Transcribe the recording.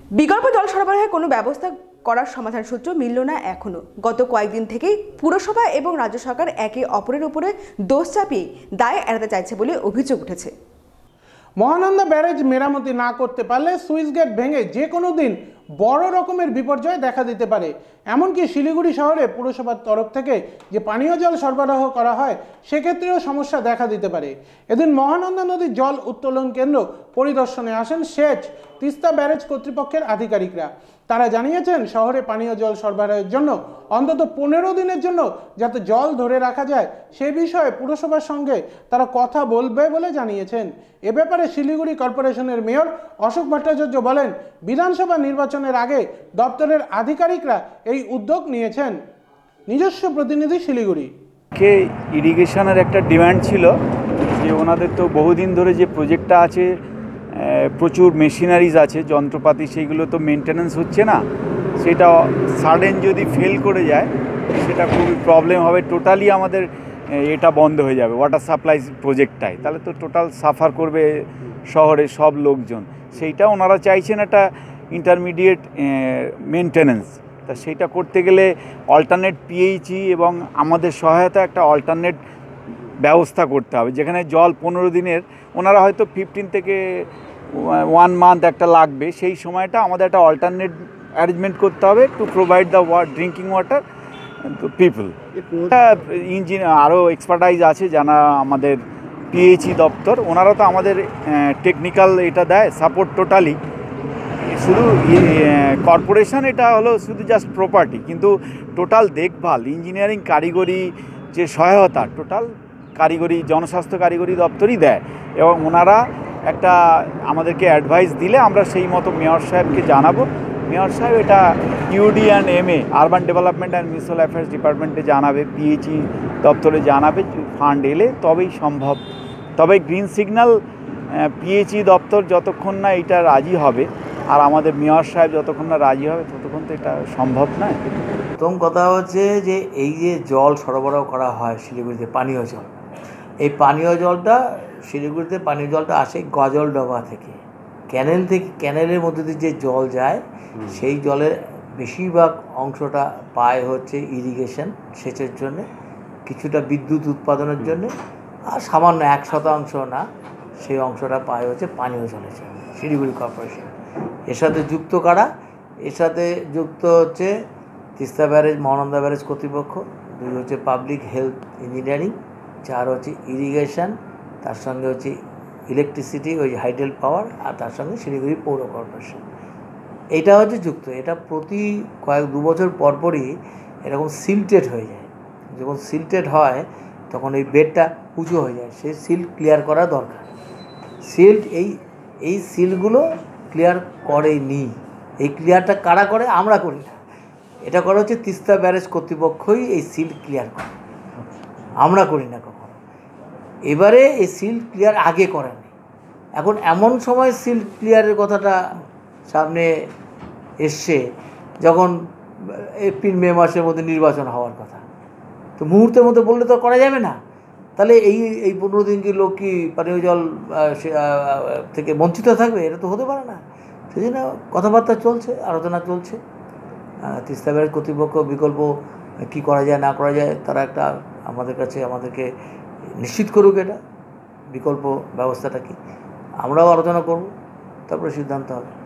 বিকল্প জল সরবরাহের কোনো ব্যবস্থা করার সমাধান সূত্র মিলল না এখনো। গত কয়েকদিন থেকেই পুরসভা এবং রাজ্য সরকার একে অপরের উপরে দোষ চাপিয়ে দায় এড়াতে চাইছে বলে অভিযোগ উঠেছে। মহানন্দা ব্যারেজ মেরামতি না করতে পারলে সুইচ গেট ভেঙে যে কোনো দিন বড় রকমের বিপর্যয় দেখা দিতে পারে। এমনকি শিলিগুড়ি শহরে পুরসভার তরফ থেকে যে পানীয় জল সরবরাহ করা হয় সেক্ষেত্রেও সমস্যা দেখা দিতে পারে। এদিন মহানন্দা নদীর জল উত্তোলন কেন্দ্র পরিদর্শনে আসেন সেচ তিস্তা ব্যারেজ কর্তৃপক্ষের আধিকারিকরা। তারা জানিয়েছেন শহরে পানীয় জল সরবরাহের জন্য অন্তত 15 দিনের জন্য যাতে জল ধরে রাখা যায় সে বিষয়ে পুরসভার সঙ্গে তারা কথা বলবে বলে জানিয়েছেন। এ ব্যাপারে শিলিগুড়ি কর্পোরেশনের মেয়র অশোক ভট্টাচার্য বলেন, বিধানসভা নির্বাচনের আগে দপ্তরের আধিকারিকরা এই উদ্যোগ নিয়েছেন। নিজস্ব প্রতিনিধি শিলিগুড়ি। ইরিগেশনের একটা ডিমান্ড ছিল যে ওনাদের তো বহুদিন ধরে যে প্রজেক্টটা আছে, প্রচুর মেশিনারিজ আছে, যন্ত্রপাতি, সেইগুলো তো মেনটেন্যান্স হচ্ছে না। সেটা সাডেন যদি ফেল করে যায় সেটা খুবই প্রবলেম হবে। টোটালি আমাদের এটা বন্ধ হয়ে যাবে ওয়াটার সাপ্লাই প্রজেক্টটাই, তাহলে তো টোটাল সাফার করবে শহরের সব লোকজন। সেইটা ওনারা চাইছেন একটা ইন্টারমিডিয়েট মেনটেন্যান্স। তা সেইটা করতে গেলে অল্টারনেট পিএইচই এবং আমাদের সহায়তা একটা অল্টারনেট ব্যবস্থা করতে হবে, যেখানে জল 15 দিনের, ওনারা হয়তো 15 থেকে 1 মান্থ একটা লাগবে, সেই সময়টা আমাদের একটা অল্টারনেট অ্যারেঞ্জমেন্ট করতে হবে to provide the drinking water to people. Engineer আরও এক্সপার্টাইজ আছে জানা, আমাদের পিএইচই দপ্তর, ওনারা তো আমাদের টেকনিক্যাল এটা দেয় সাপোর্ট টোটালি। শুধু কর্পোরেশন এটা হলো শুধু জাস্ট প্রপার্টি, কিন্তু টোটাল দেখভাল, ইঞ্জিনিয়ারিং, কারিগরি যে সহায়তা টোটাল কারিগরি, জনস্বাস্থ্য কারিগরি দপ্তরই দেয়। এবং ওনারা একটা আমাদেরকে অ্যাডভাইস দিলে আমরা সেই মতো মেয়র সাহেবকে জানাবো। মেয়র সাহেব এটা UD and MA, urban development and municipal affairs ডিপার্টমেন্টে জানাবে, পিএইচই দপ্তরে জানাবে, ফান্ড এলে তবেই সম্ভব। তবে গ্রিন সিগন্যাল পিএইচই দপ্তর যতক্ষণ না এটা রাজি হবে আর আমাদের মেয়র সাহেব যতক্ষণ না রাজি হবে ততক্ষণ তো এটা সম্ভব নয়। প্রথম কথা হচ্ছে যে এই যে জল সরবরাহ করা হয় শিলিগুড়িতে, পানীয় জল, এই পানীয় জলটা শিলিগুড়িতে পানীয় জলটা আসে গজলডোবা থেকে, ক্যানেল থেকে, ক্যানেলের মধ্যে দিয়ে যে জল যায় সেই জলের বেশিরভাগ অংশটা পায় হচ্ছে ইরিগেশন, সেচের জন্যে, কিছুটা বিদ্যুৎ উৎপাদনের জন্যে, আর সামান্য 1% না, সেই অংশটা পায় হচ্ছে পানীয় জলের জন্য শিলিগুড়ি কর্পোরেশন। এর সাথে যুক্ত কারা? এর সাথে যুক্ত হচ্ছে তিস্তা ব্যারেজ, মহানন্দা ব্যারেজ কর্তৃপক্ষ, 2 হচ্ছে পাবলিক হেলথ ইঞ্জিনিয়ারিং, 4 হচ্ছে ইরিগেশন, তার সঙ্গে হচ্ছে ইলেকট্রিসিটি, ওই হাইডেল পাওয়ার, আর তার সঙ্গে শিলিগুড়ি পৌর কর্পোরেশন। এটা হচ্ছে যুক্ত। এটা প্রতি 2 বছর পরপরই এরকম সিল্টেড হয়ে যায়। যখন সিল্টেড হয় তখন এই বেডটা উঁচু হয়ে যায়, সেই সিল্ট ক্লিয়ার করা দরকার। সিল্ট এই সিলগুলো ক্লিয়ার করেনি। এই ক্লিয়ারটা কারা করে? আমরা করি না, এটা করা হচ্ছে তিস্তা ব্যারেজ কর্তৃপক্ষই এই সিল ক্লিয়ার করে, আমরা করি না কখনো। এবারে এই সিল ক্লিয়ার আগে করেনি, এখন এমন সময় সিল ক্লিয়ারের কথাটা সামনে এসছে যখন এপ্রিল-মে মাসের মধ্যে নির্বাচন হওয়ার কথা, তো মুহূর্তের মধ্যে বললে তো করা যাবে না। তাহলে এই 15 দিন কি লোক কি পানীয় জল থেকে বঞ্চিত থাকবে? এটা তো হতে পারে না। সেই জন্য কথাবার্তা চলছে, আলোচনা চলছে। তিস্তা ব্যারেজ কর্তৃপক্ষ বিকল্প কী করা যায় না করা যায় তারা একটা আমাদেরকে নিশ্চিত করুক, এটা বিকল্প ব্যবস্থাটা কি, আমরাও আলোচনা করব, তারপরে সিদ্ধান্ত হবে।